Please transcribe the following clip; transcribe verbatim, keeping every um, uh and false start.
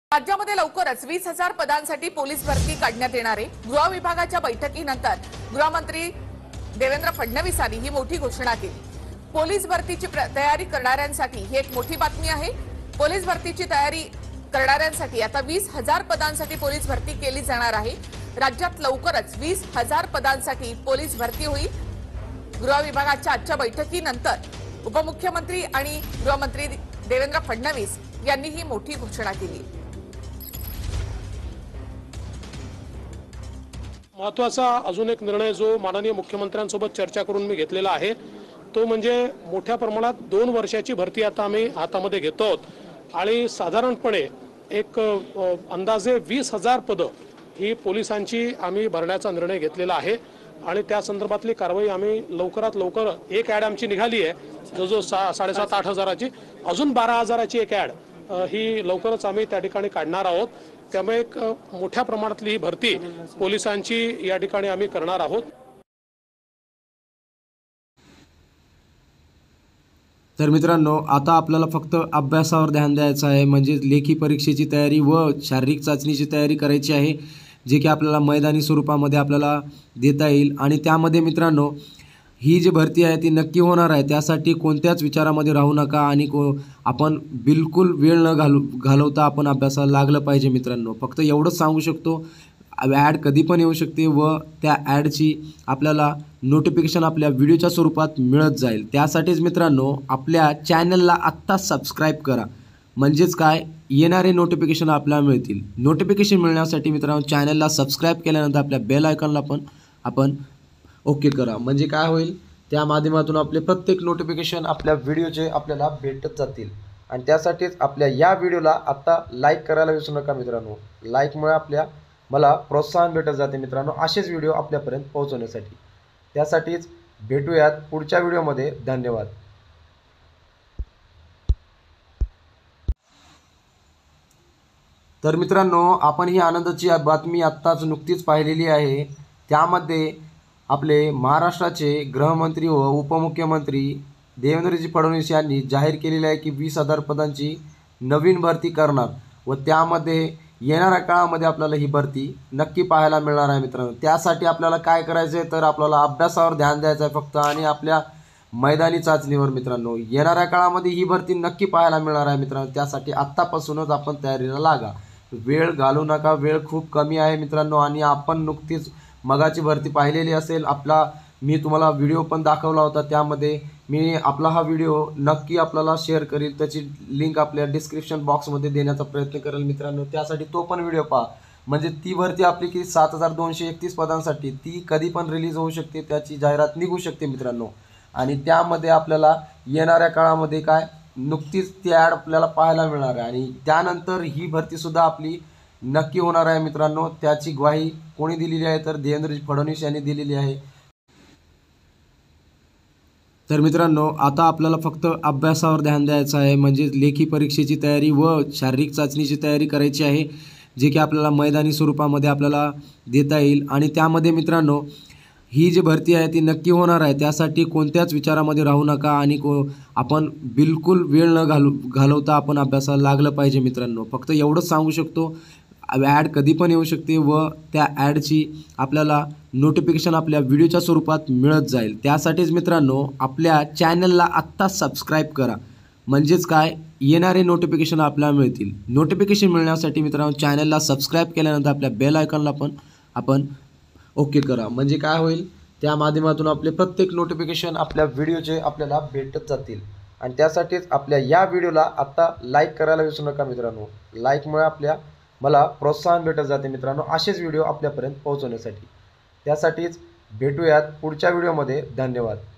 राज्यामध्ये लवकरच वीस हजार पदांसाठी पोलीस भरती काढण्यात येणार आहे। गृह विभागाच्या बैठकीनंतर गृहमंत्री देवेंद्र फडणवीसांनी ही मोठी घोषणा केली। पोलीस भरतीची तयारी करणाऱ्यांसाठी ही एक मोठी बातमी आहे। पोलीस भरतीची तयारी करणाऱ्यांसाठी आता वीस हजार पदांसाठी पोलीस भरती केली जाणार आहे। राज्यात लवकरच वीस हजार पदांसाठी पोलीस भरती होईल। गृह विभागाच्या आजच्या बैठकीनंतर उपमुख्यमंत्री आणि गृहमंत्री देवेंद्र फडणवीस यांनी ही मोठी घोषणा केली। महत्त्वाचा अजून एक निर्णय जो माननीय मुख्यमंत्र्यांसोबत चर्चा करून मी घेतलेला आहे तो म्हणजे मोठ्या प्रमाणात दोन वर्षाची भरती आता आम्ही हातामध्ये घेतो आहोत आणि साधारणपणे एक अंदाजे वीस हजार पदं ही पोलिसांची आम्ही भरण्याचा निर्णय घेतलेला आहे आणि त्या संदर्भातली कारवाई आम्ही लवकरात लवकर एक ॲड आमची निघाली आहे जो जो सा साडेसात आठ हजाराची अजून बारा हजाराची एक ॲड ही लवकरच आम्ही त्या ठिकाणी काढणार आहोत। त्यामुळे एक मोठ्या प्रमाणातली ही भरती पोलिसांची या ठिकाणी आम्ही करणार आहोत। तर मित्रांनो आता आपल्याला फक्त अभ्यासावर ध्यान द्यायचं आहे, म्हणजे लेखी परीक्षेची तयारी व शारीरिक चाचणीची तयारी करायची आहे जे की आपल्याला मैदानी स्वरूपामध्ये आपल्याला देता येईल। आणि त्यामध्ये मित्रांनो ही जी भरती आहे ती नक्की होणार आहे, त्यासाठी कोणत्याच विचारामध्ये राहू नका आणि को आपण बिलकुल वेळ न घालू घालवता आपण अभ्यासाला लागलं पाहिजे। मित्रांनो फक्त एवढंच सांगू शकतो, ॲड कधी पण येऊ शकते व त्या ॲडची आपल्याला नोटिफिकेशन आपल्या व्हिडिओच्या स्वरूपात मिळत जाईल। त्यासाठीच मित्रांनो आपल्या चॅनलला आत्ता सबस्क्राईब करा, म्हणजेच काय येणारे नोटिफिकेशन आपल्याला मिळतील। नोटिफिकेशन मिळण्यासाठी मित्रांनो चॅनलला सबस्क्राईब केल्यानंतर आपल्या बेल आयकॉनला पण आपण ओके करा, म्हणजे काय होईल त्या माध्यमातून आपले प्रत्येक नोटिफिकेशन आपल्या व्हिडिओचे आपल्याला भेटत जातील। आणि त्यासाठीच आपल्या या व्हिडिओला आत्ता लाईक करायला विसरू नका मित्रांनो, लाईकमुळे आपल्या मला प्रोत्साहन भेटत जाते मित्रांनो असेच व्हिडिओ आपल्यापर्यंत पोहोचवण्यासाठी। त्यासाठीच भेटूयात पुढच्या व्हिडिओमध्ये। धन्यवाद। तर मित्रांनो आपण ही आनंदाची बातमी आत्ताच नुकतीच पाहिलेली आहे। त्यामध्ये आपले महाराष्ट्राचे गृहमंत्री व उपमुख्यमंत्री देवेंद्रजी फडणवीस यांनी जाहीर केलेले आहे की वीस हजार पदांची नवीन भरती करणार व त्यामध्ये येणाऱ्या काळामध्ये आपल्याला ही भरती नक्की पाहायला मिळणार आहे। मित्रांनो त्यासाठी आपल्याला काय करायचं आहे तर आपल्याला अभ्यासावर ध्यान द्यायचं आहे फक्त आणि आपल्या मैदानी चाचणीवर। मित्रांनो येणाऱ्या काळामध्ये ही भरती नक्की पाहायला मिळणार आहे मित्रांनो, त्यासाठी आत्तापासूनच आपण तयारीला लागा, वेळ घालू नका, वेळ खूप कमी आहे मित्रांनो। आणि आपण नुकतीच मगाची भरती पाहिलेली असेल, आपला मी तुम्हाला व्हिडिओ पण दाखवला होता, त्यामध्ये मी आपला हा व्हिडिओ नक्की आपल्याला शेअर करील, त्याची लिंक आपल्या डिस्क्रिप्शन बॉक्समध्ये देण्याचा प्रयत्न करेल मित्रांनो, त्यासाठी तो पण व्हिडिओ पहा। म्हणजे ती भरती आपली की सात हजार दोनशे एकतीस पदांसाठी ती कधी पण रिलीज होऊ शकते, त्याची जाहिरात निघू शकते मित्रांनो। आणि त्यामध्ये आपल्याला येणाऱ्या काळामध्ये काय नुकतीच ती ॲड आपल्याला पाहायला मिळणार आहे आणि त्यानंतर ही भरतीसुद्धा आपली नक्की होणार आहे मित्रांनो। त्याची ग्वाही कोणी दिलेली आहे तर देवेंद्रजी फडणवीस यांनी दिलेली आहे। तर मित्रांनो आता आपल्याला फक्त अभ्यासावर ध्यान द्यायचं आहे, म्हणजे लेखी परीक्षेची तयारी व शारीरिक चाचणीची तयारी करायची आहे जे की आपल्याला मैदानी स्वरूपामध्ये आपल्याला देता येईल। आणि त्यामध्ये मित्रांनो ही जी भरती आहे ती नक्की होणार आहे, त्यासाठी कोणत्याच विचारामध्ये राहू नका आणि को आपण बिलकुल वेळ न घालू घालवता आपण अभ्यासाला लागलं पाहिजे। मित्रांनो फक्त एवढंच सांगू शकतो, ॲड कधी पण येऊ शकते व त्या ॲडची आपल्याला नोटिफिकेशन आपल्या व्हिडिओच्या स्वरूपात मिळत जाईल। त्यासाठीच मित्रांनो आपल्या चॅनलला आत्ता सबस्क्राईब करा, म्हणजेच काय येणारे नोटिफिकेशन आपल्याला मिळतील। नोटिफिकेशन मिळण्यासाठी मित्रांनो चॅनलला सबस्क्राईब केल्यानंतर आपल्या बेल आयकॉनला पण आपण ओके करा, म्हणजे काय होईल त्या माध्यमातून आपले प्रत्येक नोटिफिकेशन आपल्या व्हिडिओचे आपल्याला भेटत जातील। आणि त्यासाठीच आपल्या या व्हिडिओला आत्ता लाईक करायला विसरू नका मित्रांनो, लाईकमुळे आपल्या मला प्रोत्साहन भेटत जाते मित्रांनो असेच व्हिडिओ आपल्यापर्यंत पोहोचवण्यासाठी। त्यासाठीच भेटूयात पुढच्या व्हिडिओमध्ये। धन्यवाद।